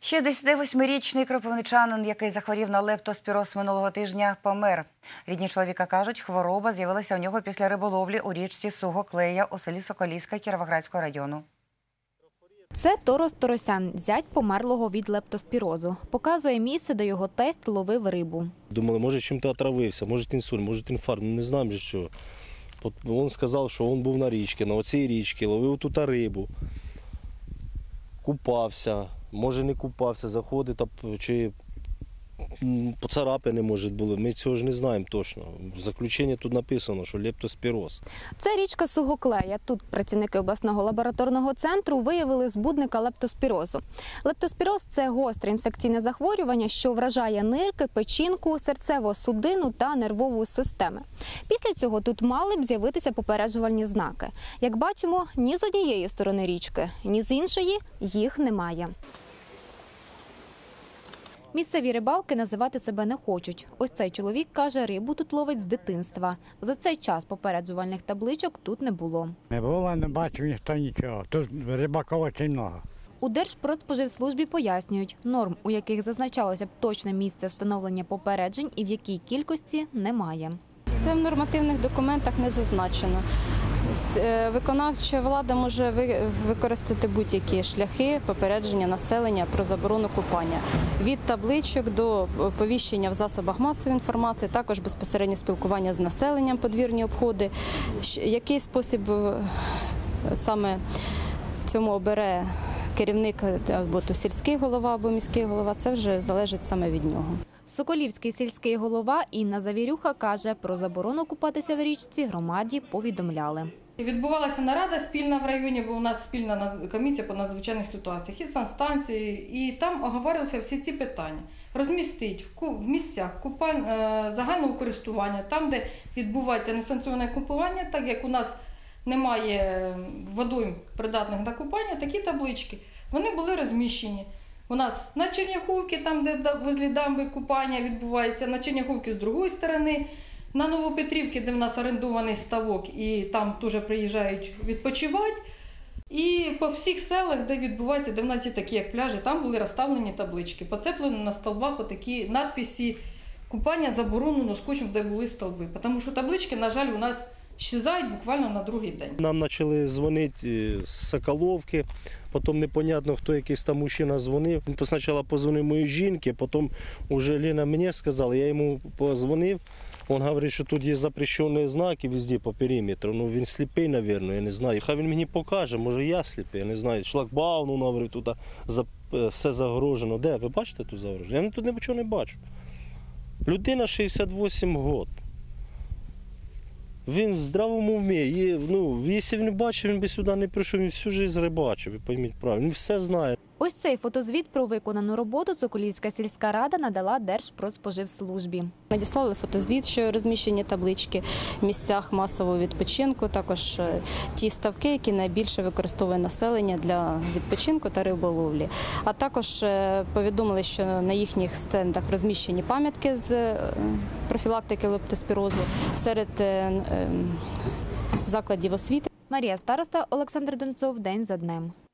68-річний кропивничанин, який захворів на лептоспіроз минулого тижня, помер. Рідні чоловіка кажуть, хвороба з'явилася у нього після риболовлі у річці Сугоклея у селі Соколівська Кіровоградського району. Це Торос Торосян, зять померлого від лептоспірозу. Показує місце, де його тесть ловив рибу. Думали, може чим-то отравився, може інсульт, може інфаркт, не знаємо що. Він сказав, що він був на річці, на оцій річці, ловив тут рибу, купався, може не купався, заходить, чи поцарапини, може, були. Ми цього ж не знаємо точно. В заключенні тут написано, що лептоспіроз. Це річка Сугоклея. Тут працівники обласного лабораторного центру виявили збудника лептоспірозу. Лептоспіроз – це гостре інфекційне захворювання, що вражає нирки, печінку, серцево-судинну та нервову системи. Після цього тут мали б з'явитися попереджувальні знаки. Як бачимо, ні з однієї сторони річки, ні з іншої їх немає. Місцеві рибалки називати себе не хочуть. Ось цей чоловік каже, рибу тут ловить з дитинства. За цей час попереджувальних табличок тут не було. Не було, не бачив ніхто нічого. Тут рибаків дуже багато. У Держпродспоживслужбі пояснюють, норм, у яких зазначалося б точне місце встановлення попереджень і в якій кількості, немає. Це в нормативних документах не зазначено. Виконавча влада може використати будь-які шляхи попередження населення про заборону купання. Від табличок до повіщення в засобах масової інформації, також безпосередньо спілкування з населенням, подвірні обходи. Який спосіб саме в цьому обере керівник, або то сільський голова, або міський голова, це вже залежить саме від нього. Соколівський сільський голова Інна Завірюха каже, про заборону купатися в річці громаді повідомляли. Відбувалася нарада спільна в районі, бо у нас спільна комісія по надзвичайних ситуаціях і санстанції, і там оговорилися всі ці питання. Розмістити в місцях загального користування, там, де відбувається несанкціоноване купування, так як у нас немає водойм придатних на купання, такі таблички, вони були розміщені. У нас на Черняховці, там, де возле дамби купання відбувається, на Черняховці з другої сторони, на Новопетрівці, де в нас орендований ставок, і там теж приїжджають відпочивати. І по всіх селах, де відбувається, де в нас є такі, як пляжі, там були розставлені таблички. Поцеплені на столбах отакі надписи «Купання заборонено скотчем», де були столби. Тому що таблички, на жаль, у нас щезають буквально на другий день. Нам почали дзвонити з Соколовки, потім непонятно, хто якийсь там мужчина дзвонив. Він спочатку позвонив моїй жінці, потім вже Лена мені сказала, я йому позвонив. Він говорить, що тут є запрещені знаки везде по периметру. Ну, він сліпий, мабуть, я не знаю. Хай він мені покаже, може я сліпий, я не знаю. Шлагбаум, він говорить, тут все загорожено. Де, ви бачите тут загорожено? Я тут нічого не бачу. Людина 68 років. Він в здравому вмі. Якщо він не бачив, він би сюди не прийшов, він всю життя рибачив, ви пойміть правильно, він все знає. Ось цей фотозвіт про виконану роботу Соколівська сільська рада надала Держпродспоживслужбі. Надіслали фотозвіт, що розміщені таблички в місцях масового відпочинку, також ті ставки, які найбільше використовує населення для відпочинку та риболовлі. А також повідомили, що на їхніх стендах розміщені пам'ятки з профілактики лептоспірозу серед закладів освіти. Марія Староста, Олександр Донцов. День за днем.